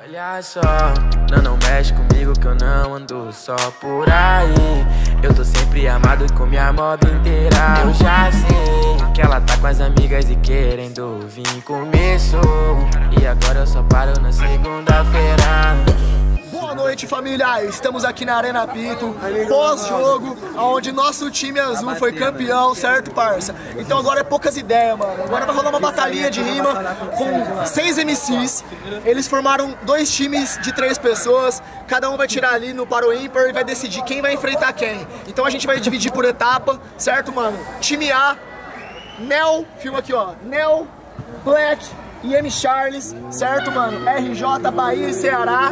Olha só, não mexe comigo que eu não ando só por aí. Eu tô sempre amado com minha mob inteira. Eu já sei que ela tá com as amigas e querendo vir começo. E agora eu só paro na segunda-feira. Boa noite, família! Estamos aqui na Arena Appito, pós-jogo, onde nosso time azul foi campeão, certo, parça? Então agora é poucas ideias, mano. Agora vai rolar uma batalhinha de rima com 6 MCs. Eles formaram 2 times de 3 pessoas. Cada um vai tirar ali no para o ímpar e vai decidir quem vai enfrentar quem. Então a gente vai dividir por etapa, certo, mano? Time A, Nel, filma aqui, ó. Nel, Black e Mcharles, certo, mano? RJ, Bahia e Ceará.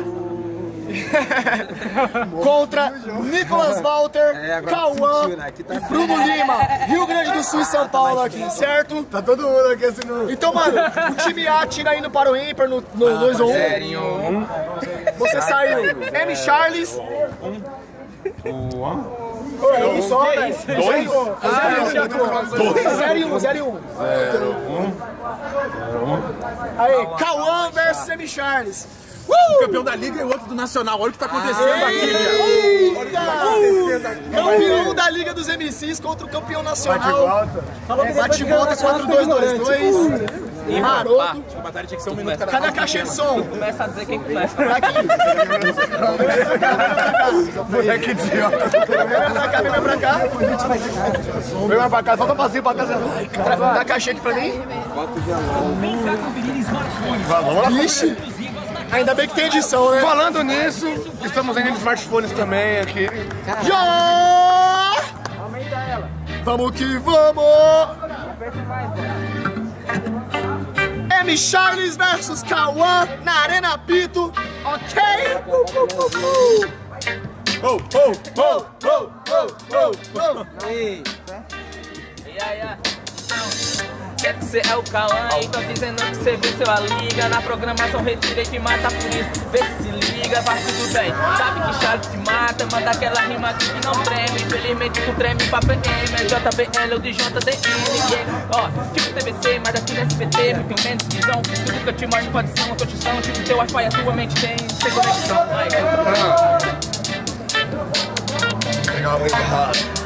Contra Nicolas Walter, Kauan e Bruno Rima, Rio Grande do Sul e São Paulo aqui, certo? Tá todo mundo aqui assim no... Então, mano, o time A tira indo para o ímpar no 2 ou 1. Você saiu Mcharles. É isso, ó, 0 e 1. Aí, Kauan versus Mcharles. Um campeão da Liga e o outro do Nacional. Olha o que tá acontecendo aqui, velho. Olha o que tá acontecendo aqui. Campeão da Liga dos MCs contra o campeão nacional. Bate e volta 4-2-2-2. Maroto. A batalha tinha que ser 1 minuto. Cadê a caixa de som? Começa a dizer quem começa. Aqui. Moleque idiota. Vem pra cá. Vem mais pra cá, solta um passinho pra casa. Dá a caixinha aqui pra mim. Vamos lá. Vixe. Ainda bem que tem edição, né? Falando nisso, estamos ainda em smartphones também aqui. Já! Aumenta ela. Vamos que vamos! Mcharles versus Kauan na Arena Appito, ok? E aí, quer que você é o Kauan e tô dizendo que você venceu a liga. Na programação retirei que mata por isso. Vê se liga, vai tudo bem. Sabe que Charles te mata, manda aquela rima aqui que não treme. Infelizmente tu treme pra PM, é JBL ou de JDN. Ó, tipo TVC, mas aqui no SBT, muito menos visão. Tudo que eu te mostro pode ser uma construção. Tipo teu Wi-Fi, a tua mente tem conexão. Legal, muito errado.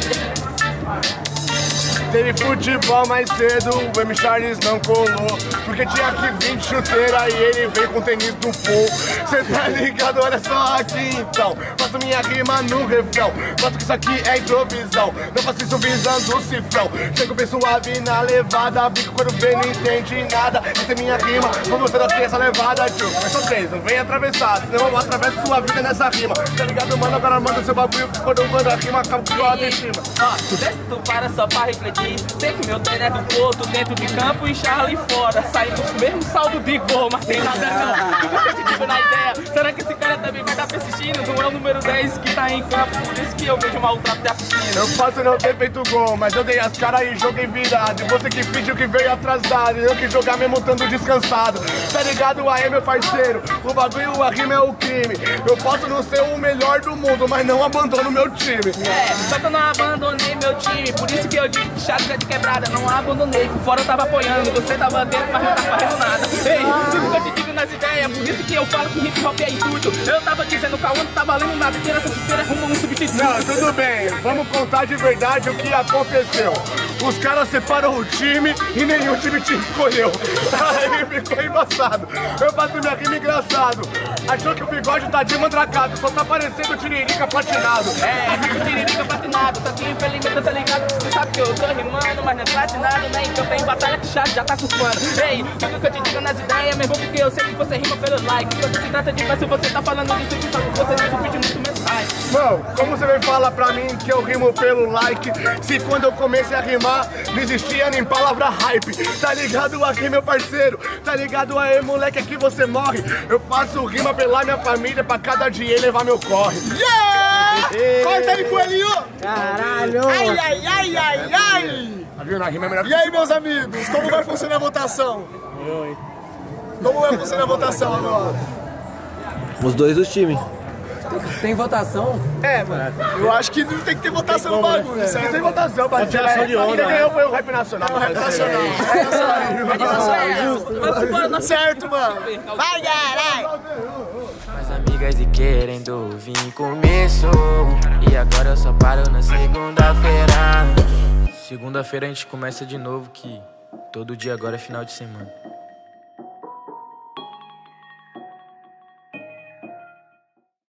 Teve futebol mais cedo, o Mcharles não colou, porque tinha que vir de chuteira e ele veio com tênis do Full. Cê tá ligado? Olha só aqui então, faço minha rima no refrão, faço que isso aqui é improvisão, não faço isso visando o cifrão. Chego bem suave na levada, bico quando vê não entende nada. Essa é minha rima, vou mostrar aqui essa levada, tio. Mas só 3, não vem atravessar, senão eu atravesso sua vida nessa rima. Tá ligado, mano? Agora manda seu bagulho, quando eu mando a rima, acabo com a em cima. Tu desce, tu para só pra refletir. Sei que meu treino é do outro, dentro de campo e Charlie fora. Saímos com o mesmo saldo de gol, mas tem nada não. Eu te digo na ideia, será que esse cara também vai estar persistindo? Não é o número 10 que tá em campo, por isso que eu vejo mal trato te assistindo. Eu posso não ter feito gol, mas eu dei as caras e joguei virado. E você que pediu que veio atrasado, e eu que jogar mesmo estando descansado. Tá ligado aí, meu parceiro? O bagulho, a rima é o crime. Eu posso não ser o melhor do mundo, mas não abandono meu time. Só que eu não abandonei meu time, por isso que eu digo que Charles é de quebrada, não abandonei. Por fora eu tava apoiando, você tava dentro, mas não tá fazendo nada. Ei, tudo que eu te digo nas ideias, por isso que eu falo que hip hop é intuito. Eu tava dizendo que o Kauan não tá valendo nada, que essa chuteira arruma um substituto. Não, tudo bem, vamos contar de verdade o que aconteceu. Os caras separaram o time e nenhum time te escolheu. Aí ficou embaçado. Eu faço minha rima engraçado. Achou que o bigode tá de mandracado, só tá parecendo tiririca patinado. Fico tiririca patinado, só que infelizmente eu tô ligado. Você sabe que eu tô rimando, mas não é platinado, né? Então tem batalha que chato já tá surfando. Ei, tudo que eu te digo nas ideias, mesmo porque eu sei que você rima pelo like. Quando se trata de fácil, você tá falando disso, que sabe que você não surfe de muito mensagem. Mano, como você vem falar pra mim que eu rimo pelo like, se quando eu comecei a rimar, não existia nem palavra hype. Tá ligado aqui, meu parceiro? Tá ligado aí, moleque, aqui você morre. Eu faço rima pela minha família, pra cada dia levar meu corre. Yeah! Corta aí, coelhinho! Caralho! Ai, ai, ai, ai, ai! Na rima é melhor. E aí, meus amigos, como vai funcionar a votação? Como vai funcionar a votação agora? Os dois do time. Tem votação? É, mano. Eu acho que não tem que ter votação no bagulho, né? Tem votação, pra tiração de onda. Quem ganhou foi o Rap Nacional. É o Rap Nacional. Certo, mano. Vai, caralho! amigas e querendo vir começo. E agora eu só paro na segunda-feira. Segunda-feira a gente começa de novo, que todo dia agora é final de semana.